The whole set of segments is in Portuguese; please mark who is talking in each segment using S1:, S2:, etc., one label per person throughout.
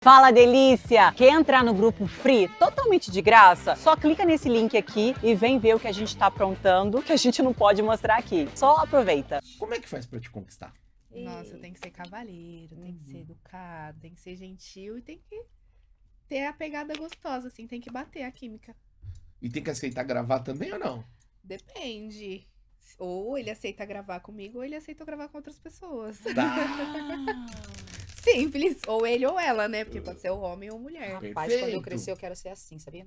S1: Fala, delícia! Quer entrar no grupo Free totalmente de graça? Só clica nesse link aqui e vem ver o que a gente tá aprontando, que a gente não pode mostrar aqui. Só aproveita.
S2: Como é que faz pra te conquistar?
S3: Nossa, tem que ser cavalheiro, tem que ser educado, tem que ser gentil e tem que ter a pegada gostosa, assim, tem que bater a química.
S2: E tem que aceitar gravar também ou não?
S3: Depende. Ou ele aceita gravar comigo, ou ele aceita gravar com outras pessoas.
S2: Tá.
S3: Simples. Ou ele ou ela, né? Porque pode ser o homem ou mulher.
S4: Rapaz,
S2: Perfeito.
S4: quando eu crescer, eu quero ser assim, sabia?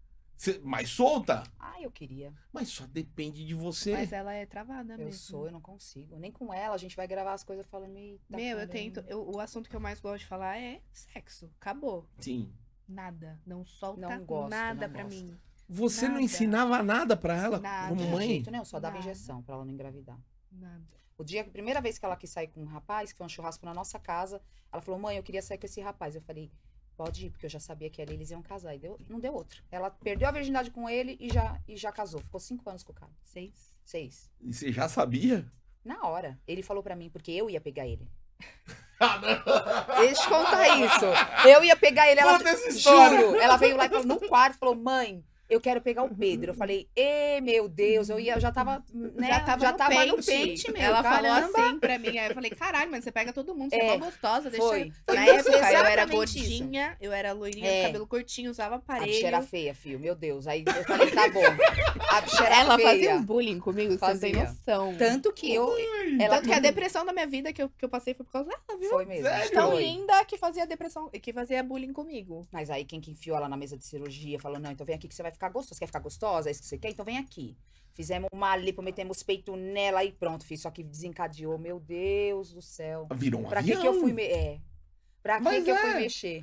S2: Mais solta?
S4: Ah, eu queria.
S2: Mas só depende de você.
S3: Mas ela é travada
S4: Eu
S3: mesmo.
S4: sou, eu não consigo. Nem com ela, a gente vai gravar as coisas falando. Eita,
S3: Meu, eu
S4: caramba.
S3: tento. O assunto que eu mais gosto de falar é sexo. Acabou.
S2: Sim.
S3: Nada. Não solta
S4: Não gosto,
S3: nada
S4: não
S3: pra
S4: gosto.
S3: mim.
S2: Você não
S3: Nada.
S2: ensinava nada pra ela
S3: Nada.
S2: como
S4: De
S2: mãe?
S4: jeito nenhum, só dava
S3: Nada.
S4: injeção pra ela não engravidar.
S3: Nada.
S4: O dia, a primeira vez que ela quis sair com um rapaz, que foi um churrasco na nossa casa, ela falou, mãe, eu queria sair com esse rapaz. Eu falei, pode ir, porque eu já sabia que eles iam casar. E não deu outra. Ela perdeu a virgindade com ele e já casou. Ficou 5 anos com o cara.
S3: 6.
S4: 6.
S2: E você já sabia?
S4: Na hora. Ele falou pra mim, porque eu ia pegar ele.
S2: Ah, não.
S4: Deixa eu contar isso. Eu ia pegar ele, ela...
S2: Conta essa história.
S4: Juro. Ela veio lá e falou, no quarto, falou, mãe, eu quero pegar o Pedro. Eu falei, meu Deus, eu já tava, né?
S3: Já tava no
S4: pente, meu.
S3: Ela
S4: caramba.
S3: falou assim pra mim. Aí eu falei, caralho, mas você pega todo mundo, você é mó gostosa. Deixa
S4: Foi.
S3: eu...
S4: Foi
S3: Na
S4: isso,
S3: época eu era
S4: exatamente isso.
S3: gordinha, eu era loirinha,
S4: É.
S3: cabelo curtinho, usava
S4: A
S3: aparelho.
S4: bicha era feia, filho, meu Deus. Aí eu falei, tá bom. A bicha era
S3: Ela
S4: feia.
S3: fazia um bullying comigo, você não tem
S4: Fazia.
S3: noção.
S4: Tanto que eu...
S3: Tanto que a depressão da minha vida que eu passei foi por causa dela, viu?
S4: Foi mesmo.
S2: Sério?
S3: Tão
S4: Foi.
S3: linda que fazia depressão, que fazia bullying comigo.
S4: Mas aí quem que enfiou ela na mesa de cirurgia falou, não, então vem aqui que você vai ficar gostosa. Você quer ficar gostosa? É isso que você quer? Então vem aqui. Fizemos uma lipo, metemos peito nela e pronto, fiz. Só que desencadeou, meu Deus do céu.
S2: Virou um
S4: Pra que
S2: avião.
S4: que eu fui... Pra que
S2: Mas
S4: que eu fui
S2: é.
S4: mexer?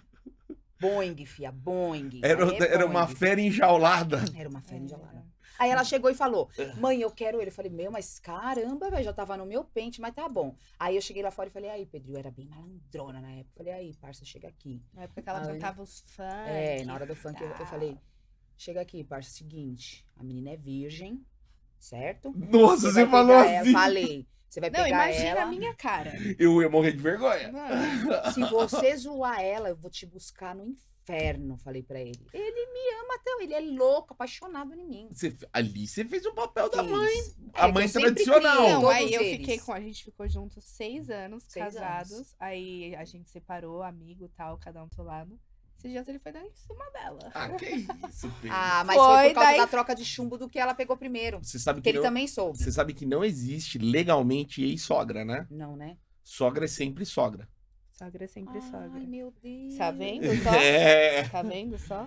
S4: Boeing, fia, Boeing.
S2: Era,
S4: Aí é
S2: era uma
S4: Boeing.
S2: fera enjaulada.
S4: Era uma fera enjaulada. Aí ela chegou e falou, mãe, eu quero ele. Eu falei, meu, mas caramba, velho, já tava no meu pente, mas tá bom. Aí eu cheguei lá fora e falei, aí, Pedro, eu era bem malandrona na época. Falei, aí, parça, chega aqui.
S3: Na época que ela
S4: Aí-
S3: cantava os funk.
S4: Na hora do funk eu falei, chega aqui, parça, seguinte, a menina é virgem, certo?
S2: Nossa, você
S4: vai
S2: falou
S4: pegar ela.
S2: assim.
S4: Falei, você vai
S3: Não,
S4: pegar
S3: imagina
S4: ela.
S3: a minha cara.
S2: Eu ia morrer de vergonha.
S3: Mano,
S4: Se você zoar ela, eu vou te buscar no inferno, falei pra ele. Ele me ama até, ele é louco, apaixonado em mim.
S2: Ali você fez o papel da
S4: Fiz.
S2: mãe.
S4: É,
S2: A
S4: que
S2: mãe
S4: eu sempre
S2: tradicional.
S4: criei,
S3: não,
S4: todos
S3: aí eu
S4: eles.
S3: fiquei com. A gente ficou juntos 6 anos,
S4: 6
S3: casados.
S4: anos.
S3: Aí a gente separou, amigo e tal, cada um do seu lado. Esses dias ele foi dar em cima dela.
S2: Ah, que isso, Pedro.
S4: Ah, mas
S3: Foi,
S4: foi por causa
S3: daí-
S4: da troca de chumbo do que ela pegou primeiro.
S2: Você sabe
S4: Que
S2: que
S4: ele
S2: não,
S4: também soube.
S2: você sabe que não existe legalmente ex-sogra, né?
S4: Não, né?
S2: Sogra é sempre sogra.
S3: Sogra é sempre sogra.
S4: Ai, meu Deus.
S3: Tá vendo só?
S2: É.
S3: Tá vendo só?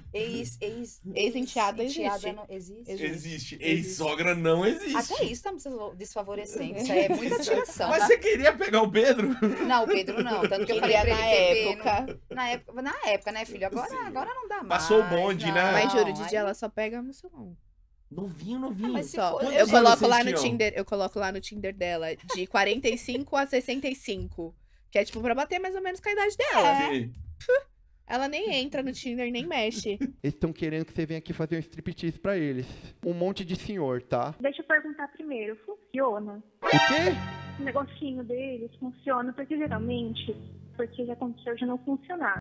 S4: Ex-enteada
S3: existe.
S4: não existe.
S2: Existe. Ex-sogra não existe.
S4: Até isso tá me desfavorecendo. Isso aí é muita tiração.
S2: Mas
S4: Tá?
S2: você queria pegar o Pedro?
S4: Não, o Pedro não. Tanto que eu falei
S3: Queria
S4: pra
S3: na
S4: ele, Pepe,
S3: época.
S4: Na época, né, filho? Agora não dá mais.
S2: Passou o bonde,
S4: não.
S2: né?
S3: Mas juro, Didi,
S4: Aí-
S3: ela só pega no salão.
S2: Novinho, novinho.
S4: mas se
S3: Só.
S4: for-
S3: Eu
S2: Quantos
S3: coloco
S2: anos
S3: lá
S2: vocês
S3: no
S2: tinham?
S3: Tinder, eu coloco lá no Tinder dela de 45 a 65. Que é tipo pra bater mais ou menos com a idade dela.
S2: Sim.
S3: Ela nem entra no Tinder, nem mexe.
S5: Eles estão querendo que você venha aqui fazer um striptease pra eles. Um monte de senhor, tá?
S6: Deixa eu perguntar primeiro, funciona?
S5: O quê?
S6: O negocinho deles funciona? Porque geralmente, porque já aconteceu de não funcionar.